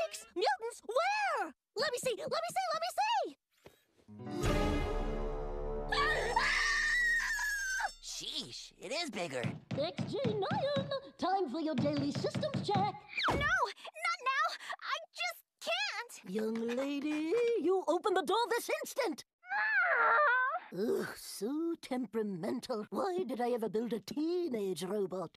Mix? Mutants? Where? Let me see! Let me see! Let me see! Sheesh, it is bigger. XG9, time for your daily systems check. No! Not now! I just can't! Young lady, you open the door this instant! Ugh, so temperamental. Why did I ever build a teenage robot?